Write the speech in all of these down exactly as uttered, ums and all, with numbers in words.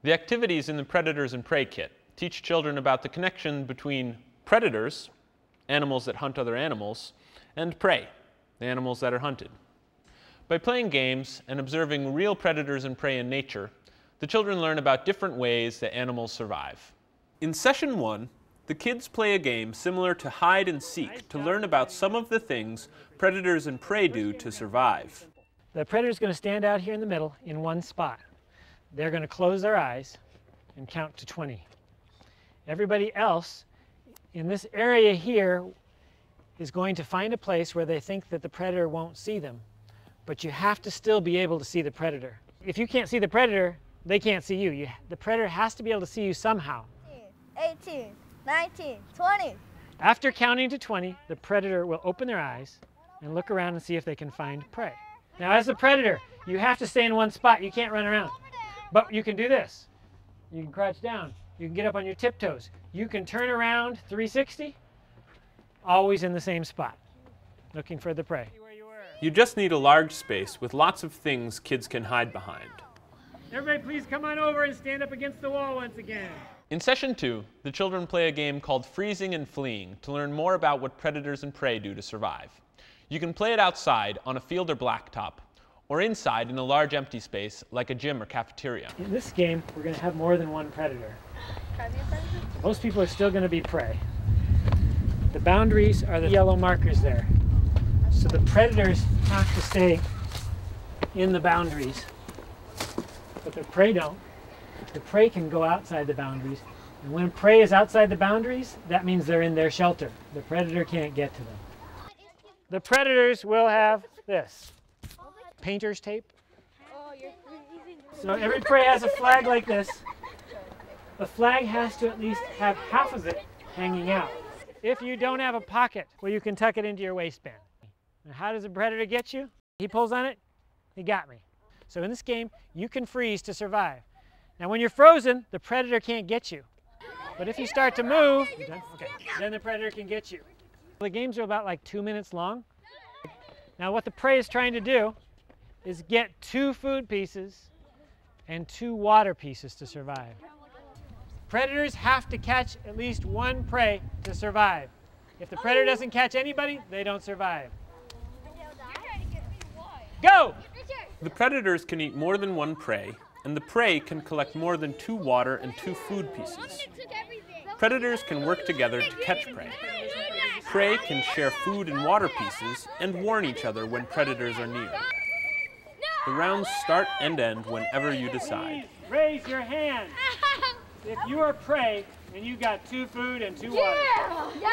The activities in the Predators and Prey kit teach children about the connection between predators, animals that hunt other animals, and prey, the animals that are hunted. By playing games and observing real predators and prey in nature, the children learn about different ways that animals survive. In session one, the kids play a game similar to hide and seek to learn about some of the things predators and prey do to survive. The predator's going to stand out here in the middle in one spot. They're going to close their eyes and count to twenty. Everybody else in this area here is going to find a place where they think that the predator won't see them. But you have to still be able to see the predator. If you can't see the predator, they can't see you. you the predator has to be able to see you somehow. eighteen, nineteen, twenty. After counting to twenty, the predator will open their eyes and look around and see if they can find prey. Now, as a predator, you have to stay in one spot. You can't run around. But you can do this. You can crouch down. You can get up on your tiptoes. You can turn around three sixty, always in the same spot, looking for the prey. You just need a large space with lots of things kids can hide behind. Everybody please come on over and stand up against the wall once again. In session two, the children play a game called Freezing and Fleeing to learn more about what predators and prey do to survive. You can play it outside on a field or blacktop, or inside in a large empty space like a gym or cafeteria. In this game, we're going to have more than one predator. Most people are still going to be prey. The boundaries are the yellow markers there. So the predators have to stay in the boundaries, but the prey don't. The prey can go outside the boundaries. And when prey is outside the boundaries, that means they're in their shelter. The predator can't get to them. The predators will have this. Painter's tape. So every prey has a flag like this. The flag has to at least have half of it hanging out. If you don't have a pocket, well, you can tuck it into your waistband. Now, how does a predator get you? He pulls on it, he got me. So in this game, you can freeze to survive. Now when you're frozen, the predator can't get you. But if you start to move, you done? Okay, then the predator can get you. The games are about like two minutes long. Now what the prey is trying to do is get two food pieces and two water pieces to survive. Predators have to catch at least one prey to survive. If the predator doesn't catch anybody, they don't survive. Go! The predators can eat more than one prey, and the prey can collect more than two water and two food pieces. Predators can work together to catch prey. Prey can share food and water pieces and warn each other when predators are near. The rounds start and end whenever you decide. Raise your hand if you are prey and you got two food and two water. Yeah!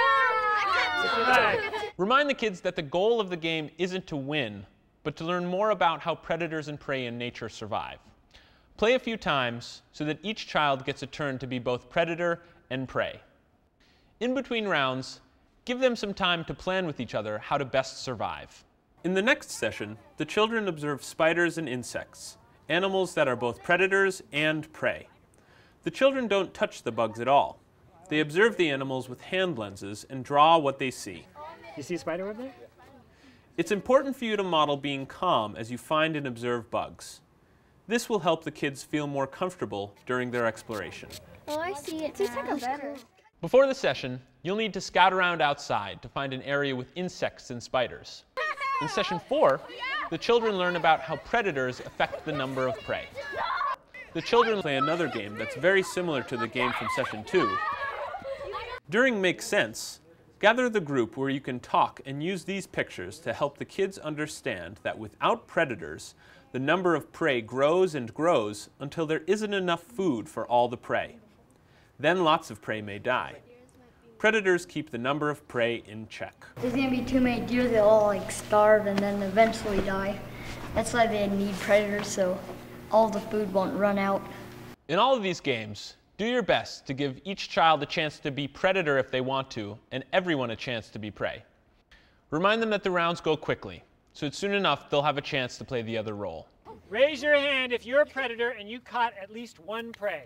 Yeah! Remind the kids that the goal of the game isn't to win, but to learn more about how predators and prey in nature survive. Play a few times so that each child gets a turn to be both predator and prey. In between rounds, give them some time to plan with each other how to best survive. In the next session, the children observe spiders and insects, animals that are both predators and prey. The children don't touch the bugs at all. They observe the animals with hand lenses and draw what they see. You see a spider over there? It's important for you to model being calm as you find and observe bugs. This will help the kids feel more comfortable during their exploration. Oh, I see it now. Better. Before the session, you'll need to scout around outside to find an area with insects and spiders. In session four, the children learn about how predators affect the number of prey. The children play another game that's very similar to the game from session two. During Make Sense, gather the group where you can talk and use these pictures to help the kids understand that without predators, the number of prey grows and grows until there isn't enough food for all the prey. Then lots of prey may die. Predators keep the number of prey in check. There's gonna be too many deer, they'll all like starve and then eventually die. That's why they need predators, so all the food won't run out. In all of these games, do your best to give each child a chance to be predator if they want to, and everyone a chance to be prey. Remind them that the rounds go quickly, so it's soon enough they'll have a chance to play the other role. Raise your hand if you're a predator and you caught at least one prey.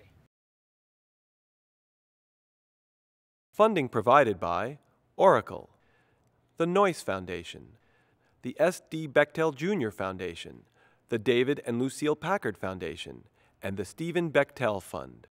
Funding provided by Oracle, the Noyce Foundation, the S D Bechtel Junior Foundation, the David and Lucille Packard Foundation, and the Stephen Bechtel Fund.